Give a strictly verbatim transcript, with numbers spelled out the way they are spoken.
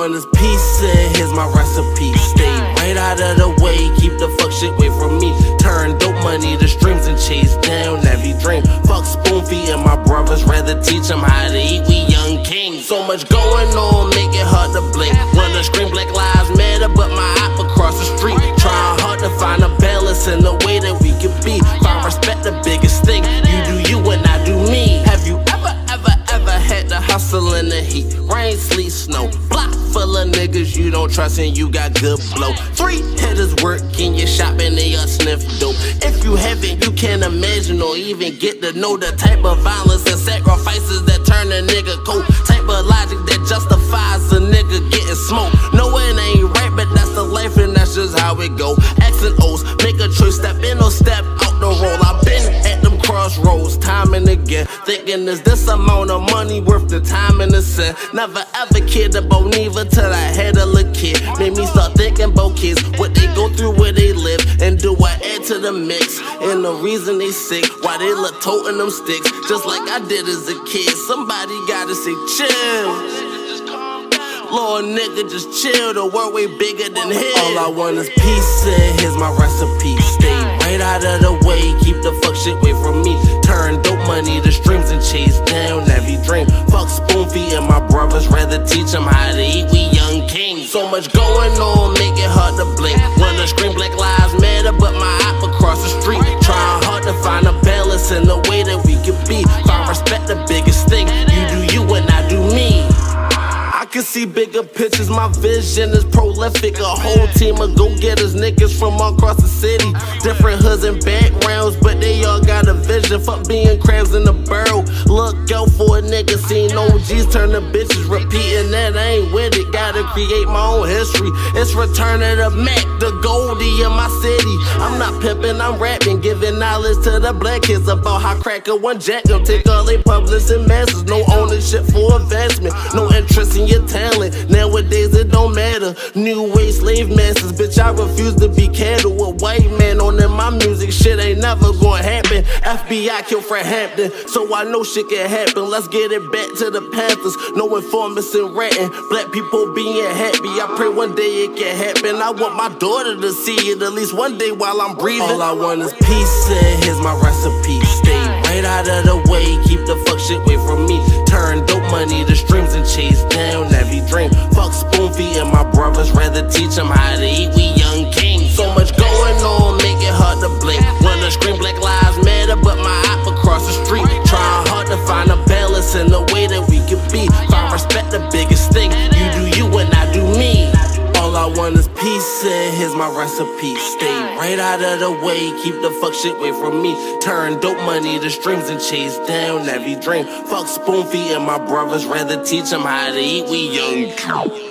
want is peace, and here's my recipe. Stay right out of the way, keep the fuck shit away from me. Turn dope money to streams and chase down every dream. Fuck spoon feeding my brothers, rather teach them how to eat. We young kings, so much going on, make it hard to blink. Wanna scream Black Lives Matter, but my op across the street. Trying hard to find a balance in the way that we could be. Find respect the biggest thing, you do you and I do me. Have you ever, ever, ever had to hustle in the heat? Rain, sleet, snow, block full of niggas you don't trust and you got good blow. Three hitters working your shop and they all sniff dope. If you haven't, you can't imagine or even get to know the type of violence and sacrifices that turn a nigga cold. Type of logic that justifies a nigga getting smoked. No, it ain't right, but that's the life and that's just how it go. X and O's, make a choice, step in or step out the roll. I've been at them crossroads time and again, thinking is this amount of money worth the time and the cent? Never ever cared about neither till I had a little kid. Made me start thinking about kids, what they go through, where they live, and do I add to the mix? And the reason they sick, why they look toting them sticks, just like I did as a kid. Somebody gotta say chill. Lord nigga, just chill, the world way bigger than his. All I want is peace, and here's my recipe. Stay right out of the way, keep the fuck shit away from me. Turn dope money to streams and chase down every dream. Fuck spoon feeding my brothers, rather teach them how to eat. We young kings, so much going on, make it hard to blink. Wanna scream Black Lives Matter, but my op across the street. Trying hard to find a balance in the way that we could be. Find respect the biggest thing, you do you and I do me. I can see bigger pictures, my vision is prolific. A whole team of go-getters, niggas from all across the city. Different hoods and backgrounds, but they all got a vision. Fuck being crabs in the barrel. Look out for a nigga, seen O Gs turn to bitches. Repeating that, I ain't with it, gotta create my own history. It's Return of the Mac, the Goldie in my city. I'm not pimping, I'm rapping, giving knowledge to the black kids about how cracker one jack them. Take all they publics and masses, no ownership for investment, no interest in your talent. Nowadays it don't matter. New wave slave masters, bitch, I refuse to be cattle. A white man on in my music, shit ain't never gonna happen. F B I killed Fred Hampton, so I know shit can happen. Let's get it back to the Panthers. No informants and ratting, black people being happy. I pray one day it can happen. I want my daughter to see it at least one day while I'm breathing. All I want is peace, and here's my recipe. Stay right out of the way, keep the fuck shit away from me. Turn dope money to streams and chase down every dream. Fuck spoon feeding my brothers, rather teach them how to eat. We young kings, so much going on, make it hard to blink. Wanna scream Black Lives Matter, but my op across the street. Trying hard to find a balance in the way that we could be. Find respect the biggest thing, you do you and I do me. All I want is peace, and here's my recipe. Stay right out of the way, keep the fuck shit away from me. Turn dope money to streams and chase down every dream. Fuck spoon feeding my brothers, rather teach them how to eat. We young.